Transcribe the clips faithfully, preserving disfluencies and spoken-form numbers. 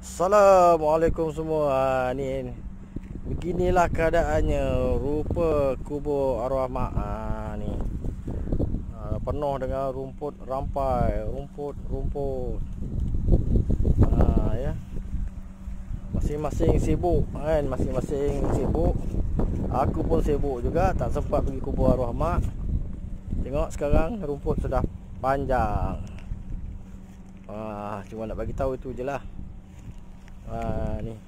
Assalamualaikum semua. Ha, ni beginilah keadaannya rupa kubur arwah mak. Ha, ni ha, penuh dengan rumput rampai, rumput-rumput. Ha, ya. Masing-masing sibuk kan, masing-masing sibuk. Aku pun sibuk juga, tak sempat pergi kubur arwah mak. Tengok sekarang rumput sudah panjang. Ha, cuma nak bagi tahu itu je lah. Ha, ni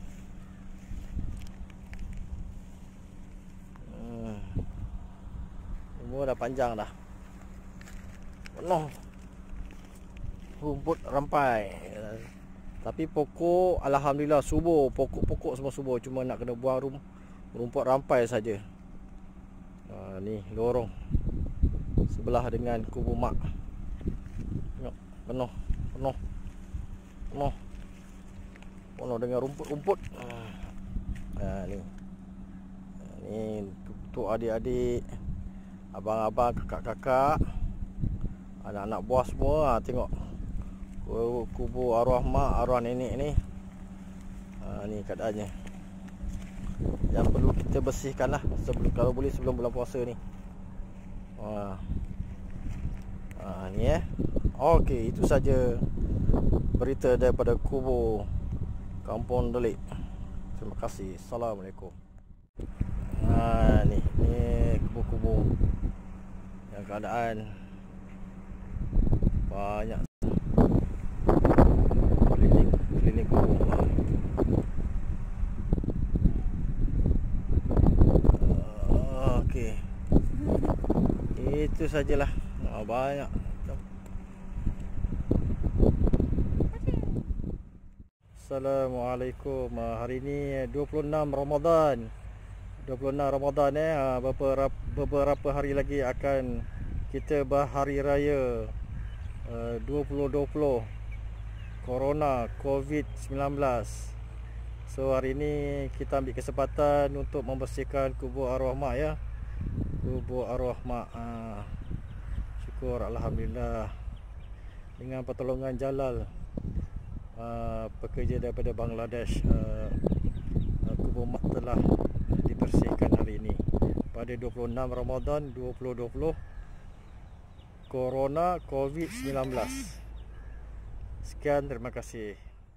hmm. Umur dah panjang dah, penuh rumput rampai. Tapi pokok alhamdulillah subur, pokok-pokok semua subur. Cuma nak kena buang rum, rumput rampai saja. Ha, ni lorong sebelah dengan kubur mak. Tengok, penuh Penuh Penuh penuh dengan rumput-rumput. Ha, ni Ni untuk adik-adik, abang-abang, kakak-kakak, anak-anak buah semua. Ha, tengok kubur arwah mak, arwah nenek ni. Ha, ni keadaannya. Yang perlu kita bersihkan lah sebelum, kalau boleh sebelum bulan puasa ni. Ha, ha, ni eh Okey, itu saja berita daripada kubur Kampung Delik. Terima kasih. Assalamualaikum. Ha, ni ni kubur-kubur yang keadaan banyak keliling keliling kubur. Uh, Okey, itu sajalah. Ha, banyak. Assalamualaikum. Hari ini dua puluh enam Ramadan. dua puluh enam Ramadan eh. Beberapa beberapa hari lagi akan kita berhari raya dua ribu dua puluh Corona covid sembilan belas. So hari ini kita ambil kesempatan untuk membersihkan kubur arwah mak ya. Kubur arwah mak. Syukur alhamdulillah dengan pertolongan Jalal, Uh, pekerja daripada Bangladesh. uh, uh, Kubur mak telah dibersihkan hari ini pada dua puluh enam Ramadan dua ribu dua puluh Corona covid sembilan belas. Sekian, terima kasih.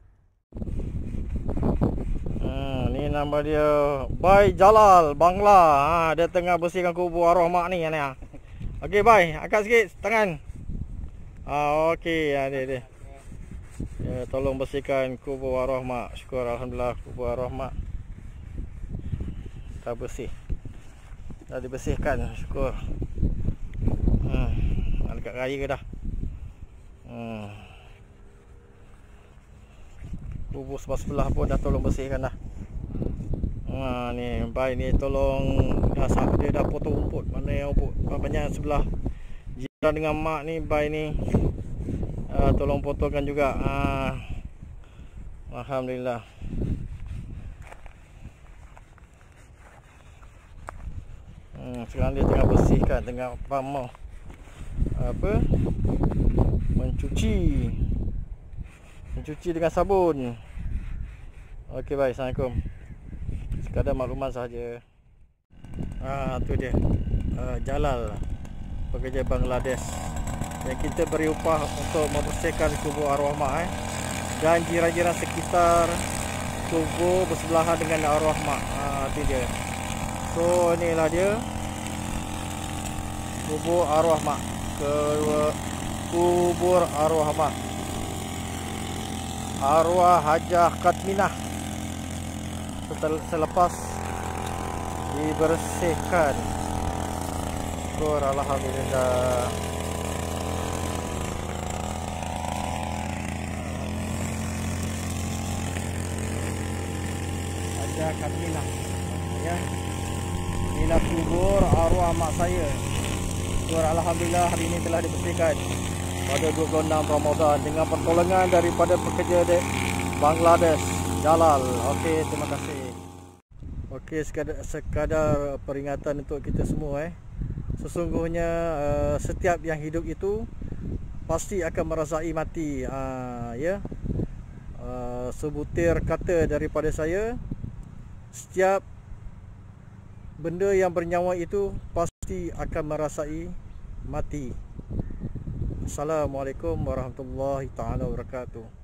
uh, Ni nama dia Bai Jalal Bangla. ha, Dia tengah bersihkan kubur arwah mak ni, ni ha. Okey Bai, angkat sikit tangan. ha, Okey, ha, dia dia Ya, tolong bersihkan kubur arwah mak. Syukur alhamdulillah kubur arwah mak dah bersih, dah dibersihkan. Syukur. Hmm, nak dekat raya ke dah. Hmm. Kubur sebelah-sebelah pun dah tolong bersihkan dah. Ha, ni Bai ni tolong dah, dia dah potong rumput. Mana yang rumput banyak sebelah jiran dengan mak ni, Bai ni Uh, tolong potongkan juga. uh, Alhamdulillah. hmm, Sekarang dia tengah bersihkan, tengah pamau apa mencuci mencuci dengan sabun. Okey, baik. Assalamualaikum. Sekadar makluman sahaja. Ah, tu dia uh, Jalal, pekerja Bangladesh yang kita beri upah untuk membersihkan kubur arwah mak eh. Dan jiran-jiran sekitar kubur bersebelahan dengan arwah mak. Ha, tu dia. So inilah dia kubur arwah mak. Kubur arwah mak, arwah Hajah Katminah, selepas dibersihkan. Syukur alhamdulillah. Katminah ya. Inilah kubur arwah mak saya. Syukur alhamdulillah hari ini telah dibersihkan pada dua puluh enam Ramadan dengan pertolongan daripada pekerja de Bangladesh, Jalal. Okey, terima kasih. Okey, sekadar, sekadar peringatan untuk kita semua eh. Sesungguhnya uh, setiap yang hidup itu pasti akan merasai mati. uh, ya. Uh, sebutir kata daripada saya. Setiap benda yang bernyawa itu pasti akan merasai mati. Assalamualaikum warahmatullahi taala wabarakatuh.